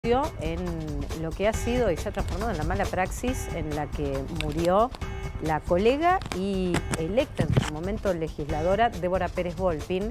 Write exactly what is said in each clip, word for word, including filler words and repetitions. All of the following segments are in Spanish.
En lo que ha sido y se ha transformado en la mala praxis en la que murió la colega y electa en su momento legisladora Débora Pérez Volpin.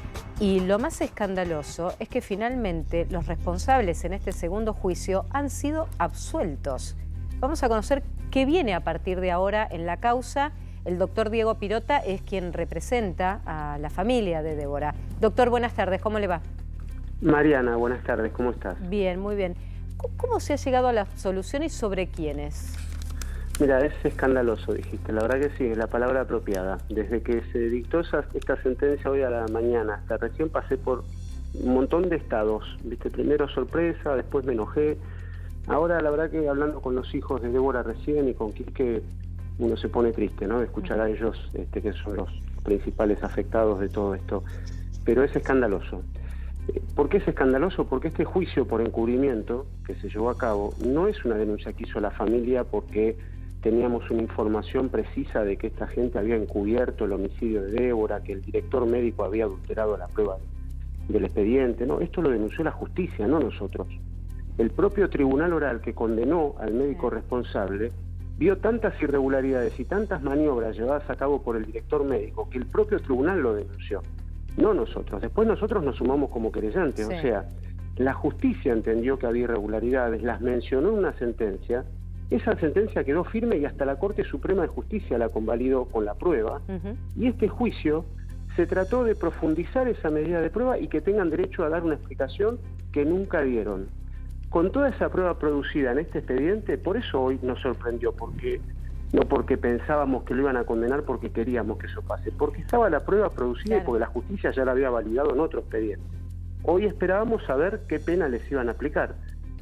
Y lo más escandaloso es que finalmente los responsables en este segundo juicio han sido absueltos. Vamos a conocer qué viene a partir de ahora en la causa. El doctor Diego Pirota es quien representa a la familia de Débora. Doctor, buenas tardes, ¿cómo le va? Mariana, buenas tardes, ¿cómo estás? Bien, muy bien. ¿Cómo se ha llegado a la absolución y sobre quiénes? Mira, es escandaloso, dijiste. La verdad que sí, es la palabra apropiada. Desde que se dictó esa, esta sentencia hoy a la mañana, hasta recién pasé por un montón de estados. Viste, primero sorpresa, después me enojé. Ahora, la verdad que hablando con los hijos de Débora recién y con Quique, uno se pone triste, ¿no? De escuchar a ellos, este, que son los principales afectados de todo esto. Pero es escandaloso. ¿Por qué es escandaloso? Porque este juicio por encubrimiento que se llevó a cabo no es una denuncia que hizo la familia porque teníamos una información precisa de que esta gente había encubierto el homicidio de Débora, que el director médico había adulterado la prueba del expediente. No, esto lo denunció la justicia, no nosotros. El propio tribunal oral que condenó al médico responsable vio tantas irregularidades y tantas maniobras llevadas a cabo por el director médico que el propio tribunal lo denunció. No nosotros. Después nosotros nos sumamos como querellantes. Sí. O sea, la justicia entendió que había irregularidades, las mencionó en una sentencia. Esa sentencia quedó firme y hasta la Corte Suprema de Justicia la convalidó con la prueba. Uh-huh. Y este juicio se trató de profundizar esa medida de prueba y que tengan derecho a dar una explicación que nunca dieron. Con toda esa prueba producida en este expediente, por eso hoy nos sorprendió, porque no porque pensábamos que lo iban a condenar porque queríamos que eso pase, porque estaba la prueba producida. Claro. Y porque la justicia ya la había validado en otro expediente. Hoy esperábamos saber qué pena les iban a aplicar.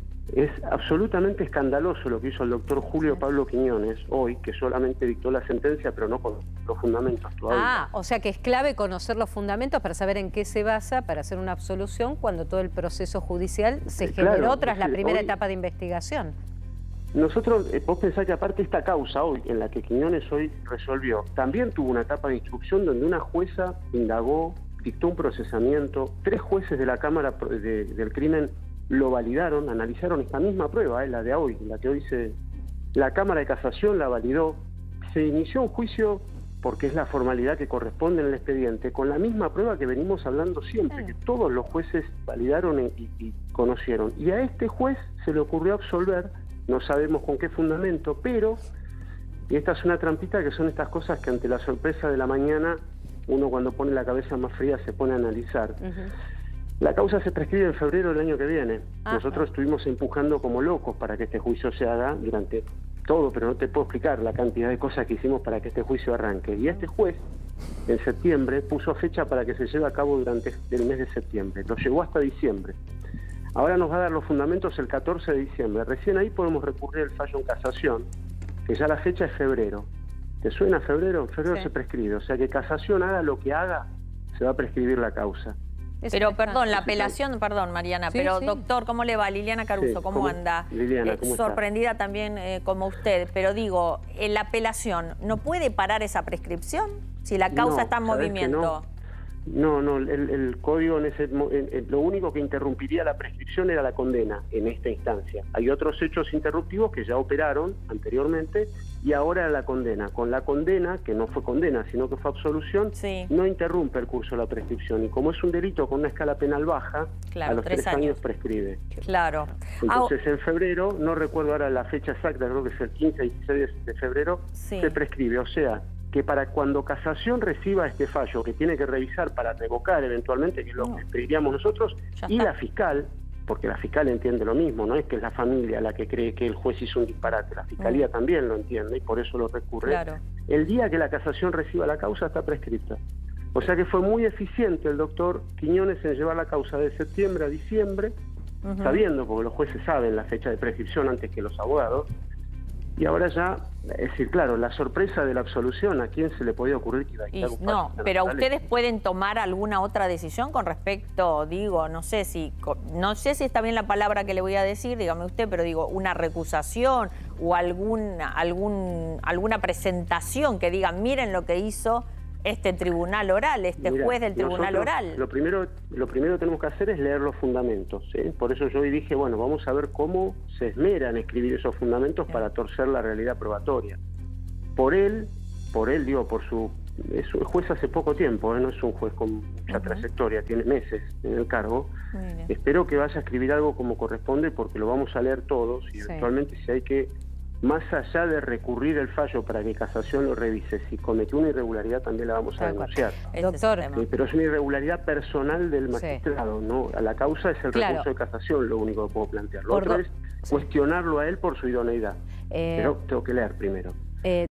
Es absolutamente escandaloso lo que hizo el doctor Julio sí. Pablo Quiñones hoy, que solamente dictó la sentencia, pero no con los fundamentos todavía. Ah, o sea que es clave conocer los fundamentos para saber en qué se basa para hacer una absolución cuando todo el proceso judicial se eh, generó claro, tras la primera hoy... etapa de investigación. Nosotros, eh, vos pensás que aparte esta causa hoy, en la que Quiñones hoy resolvió, también tuvo una etapa de instrucción donde una jueza indagó, dictó un procesamiento, tres jueces de la Cámara de, del Crimen lo validaron, analizaron esta misma prueba, eh, la de hoy, la que hoy se... La Cámara de Casación la validó, se inició un juicio porque es la formalidad que corresponde en el expediente, con la misma prueba que venimos hablando siempre, que todos los jueces validaron y, y conocieron. Y a este juez se le ocurrió absolver. No sabemos con qué fundamento, pero, y esta es una trampita, que son estas cosas que ante la sorpresa de la mañana, uno cuando pone la cabeza más fría se pone a analizar. Uh-huh. La causa se prescribe en febrero del año que viene. Ajá. Nosotros estuvimos empujando como locos para que este juicio se haga durante todo, pero no te puedo explicar la cantidad de cosas que hicimos para que este juicio arranque. Y este juez, en septiembre, puso fecha para que se lleve a cabo durante el mes de septiembre. Lo llevó hasta diciembre. Ahora nos va a dar los fundamentos el catorce de diciembre. Recién ahí podemos recurrir el fallo en casación, que ya la fecha es febrero. ¿Te suena febrero? En febrero sí. Se prescribe. O sea que casación haga lo que haga, se va a prescribir la causa. Pero perdón, la apelación, perdón Mariana, sí, pero sí. Doctor, ¿cómo le va? Liliana Caruso, sí, ¿cómo, ¿cómo anda? Liliana, ¿cómo eh, sorprendida está? También eh, como usted, pero digo, en la apelación, ¿no puede parar esa prescripción si la causa no, está en movimiento? No, no, el, el código, en ese, en, en, lo único que interrumpiría la prescripción era la condena en esta instancia. Hay otros hechos interruptivos que ya operaron anteriormente y ahora la condena. Con la condena, que no fue condena, sino que fue absolución, sí. No interrumpe el curso de la prescripción. Y como es un delito con una escala penal baja, claro, a los tres, tres años. años prescribe. Claro. Entonces, ah, en febrero, no recuerdo ahora la fecha exacta, creo que es el quince y dieciséis de febrero, sí. Se prescribe. O sea, que para cuando casación reciba este fallo, que tiene que revisar para revocar eventualmente, que es lo que pediríamos nosotros, y la fiscal, porque la fiscal entiende lo mismo, no es que es la familia la que cree que el juez hizo un disparate, la fiscalía mm. también lo entiende y por eso lo recurre. Claro. El día que la casación reciba la causa está prescrita. O sea que fue muy eficiente el doctor Quiñones en llevar la causa de septiembre a diciembre, uh-huh. sabiendo, porque los jueces saben la fecha de prescripción antes que los abogados. Y ahora ya, es decir, claro, la sorpresa de la absolución, ¿a quién se le podía ocurrir que iba a quitar un fallo? No, pero ¿ustedes pueden tomar alguna otra decisión con respecto, digo, no sé si no sé si está bien la palabra que le voy a decir, dígame usted, pero digo, una recusación o algún, algún, alguna presentación que diga, miren lo que hizo este tribunal oral, este Mirá, juez del tribunal nosotros oral? Lo primero, lo primero que tenemos que hacer es leer los fundamentos, ¿sí? Por eso yo hoy dije, bueno, vamos a ver cómo se esmera en escribir esos fundamentos sí. para torcer la realidad probatoria. Por él, por él, digo, por su... Es un juez hace poco tiempo, ¿eh? No es un juez con mucha uh-huh. trayectoria, tiene meses en el cargo. Espero que vaya a escribir algo como corresponde porque lo vamos a leer todos y sí. eventualmente si hay que... Más allá de recurrir el fallo para que Casación lo revise, si cometió una irregularidad también la vamos a denunciar. Doctor. Sí, pero es una irregularidad personal del magistrado, sí. ¿no? La causa es el claro. recurso de Casación, lo único que puedo plantear. Lo por otro es cuestionarlo a él por su idoneidad. Eh... Pero tengo que leer primero. Eh...